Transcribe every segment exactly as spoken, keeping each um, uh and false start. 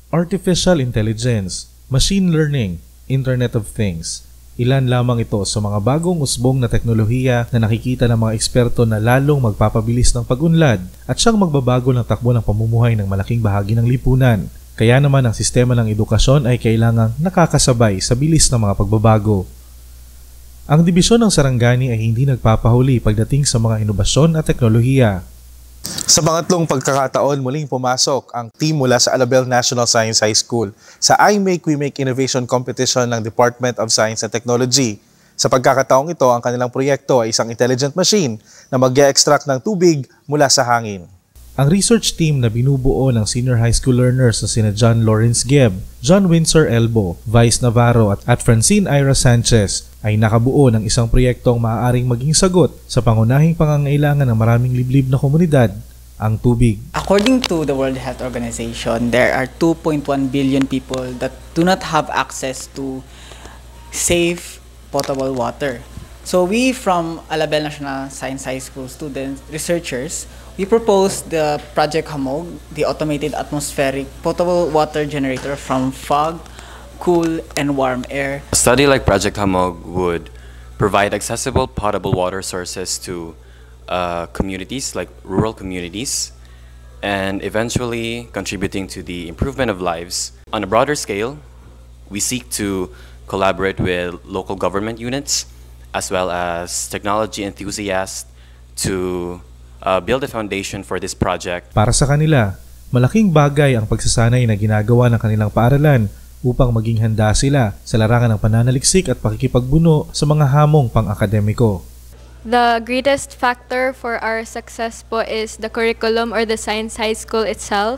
Artificial Intelligence, Machine Learning, Internet of Things. Ilan lamang ito sa mga bagong usbong na teknolohiya na nakikita ng mga eksperto na lalong magpapabilis ng pag-unlad at siyang magbabago ng takbo ng pamumuhay ng malaking bahagi ng lipunan. Kaya naman ang sistema ng edukasyon ay kailangang nakakasabay sa bilis ng mga pagbabago. Ang dibisyon ng Sarangani ay hindi nagpapahuli pagdating sa mga inobasyon at teknolohiya. Sa pangatlong pagkakataon, muling pumasok ang team mula sa Alabel National Science High School sa iMakeWeMake Innovation Competition ng Department of Science and Technology. Sa pagkakataong ito, ang kanilang proyekto ay isang intelligent machine na mag-e-extract ng tubig mula sa hangin. Ang research team na binubuo ng senior high school learners na sina Jan Laurence Guieb, Jhon Wincer Elbo, Vice Navarro at, at Francine Aira Sanchez ay nakabuo ng isang proyektong maaaring maging sagot sa pangunahing pangangailangan ng maraming liblib na komunidad, ang tubig. According to the World Health Organization, there are two point one billion people that do not have access to safe potable water. So we from Alabel National Science High School students, researchers, we proposed the Project Hamog, the automated atmospheric potable water generator from fog, cool, and warm air. A study like Project Hamog would provide accessible potable water sources to uh, communities, like rural communities, and eventually contributing to the improvement of lives. On a broader scale, we seek to collaborate with local government units as well as technology enthusiasts to uh, build a foundation for this project. Para sa kanila, malaking bagay ang pagsasanay na ginagawa ng kanilang paaralan upang maging handa sila sa larangan ng pananaliksik at pakikipagbuno sa mga hamong pang-akademiko. The greatest factor for our success po is the curriculum or the Science High School itself.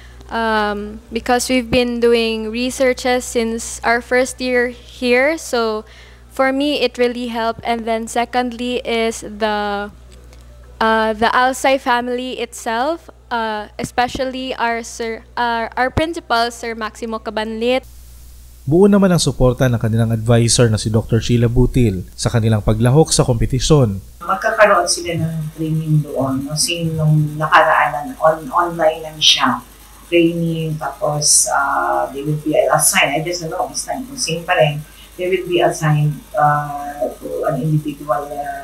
Um, because we've been doing researches since our first year here, so for me it really helped. And then secondly is the uh, the Alsay family itself, uh, especially our sir, our, our principal, Sir Maximo Cabanlit. Buo naman ang suporta ng kanilang advisor na si Doctor Shiela Butil sa kanilang paglahok sa kompetisyon. Magkakaroon sila ng training doon. No? Kasi nung nakaraan, on, online lang siya. Training, tapos uh, they will be assigned, I just don't know, it's time, same pa rin, they will be assigned uh, to an individual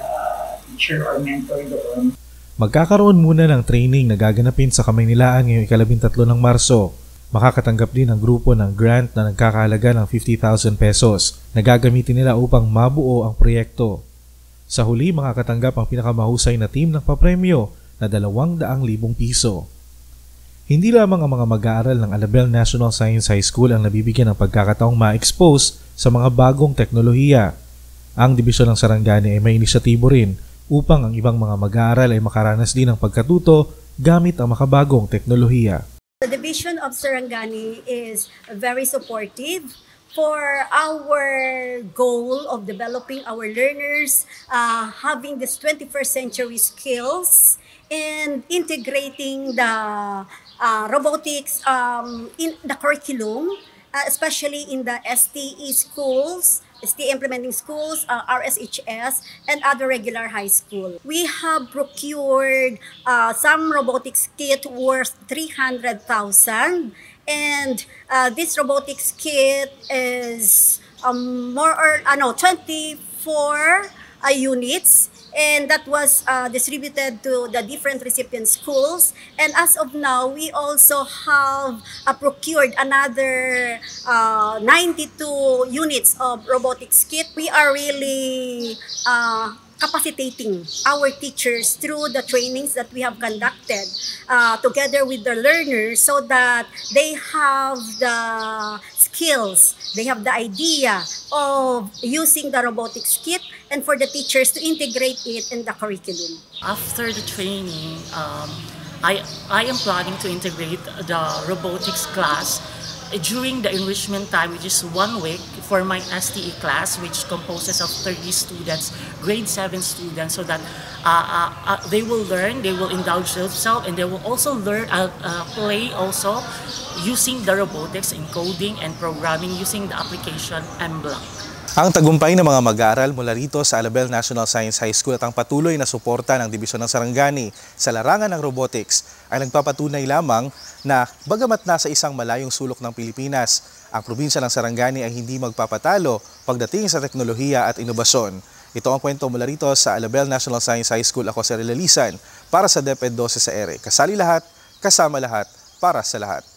uh, teacher or mentor doon. Magkakaroon muna ng training na gaganapin sa Kamaynilaan ngayong ikalabintatlo ng Marso. Makakatanggap din ang grupo ng grant na nagkakahalaga ng fifty thousand pesos na gagamitin nila upang mabuo ang proyekto. Sa huli, makakatanggap ang pinakamahusay na team ng papremyo na dalawang daang libong piso. Hindi lamang ang mga mag-aaral ng Alabel National Science High School ang nabibigyan ng pagkakataong ma-expose sa mga bagong teknolohiya. Ang Dibisyon ng Sarangani ay may inisyatibo rin upang ang ibang mga mag-aaral ay makaranas din ng pagkatuto gamit ang makabagong teknolohiya. The Division of Sarangani is very supportive for our goal of developing our learners, uh, having this twenty-first century skills, and integrating the uh, robotics um, in the curriculum, uh, especially in the S T E schools, S T E implementing schools, uh, R S H S, and other regular high school. We have procured uh, some robotics kit worth three hundred thousand, and uh, this robotics kit is um, more or uh, no, twenty-four uh, units. And that was uh, distributed to the different recipient schools. And as of now, we also have uh, procured another uh, ninety-two units of robotics kit. We are really uh, capacitating our teachers through the trainings that we have conducted uh, together with the learners so that they have the skills, they have the idea of using the robotics kit, and for the teachers to integrate it in the curriculum. After the training, um, I, I am planning to integrate the robotics class during the enrichment time, which is one week for my S T E class, which composes of thirty students, grade seven students, so that uh, uh, uh, they will learn, they will indulge themselves, and they will also learn, uh, uh, play also using the robotics in coding and programming using the application M block. Ang tagumpay ng mga mag-aaral mula rito sa Alabel National Science High School at ang patuloy na suporta ng Dibisyon ng Sarangani sa larangan ng robotics ay nagpapatunay lamang na bagamat nasa isang malayong sulok ng Pilipinas, ang probinsya ng Sarangani ay hindi magpapatalo pagdating sa teknolohiya at inobasyon. Ito ang kwento mula rito sa Alabel National Science High School. Ako si Relalisan para sa DepEd twelve sa ere. Kasali lahat, kasama lahat, para sa lahat.